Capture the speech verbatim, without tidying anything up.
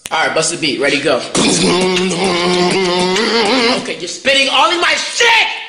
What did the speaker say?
Alright, bust the beat. Ready, go. Okay, you're spitting all in my shit!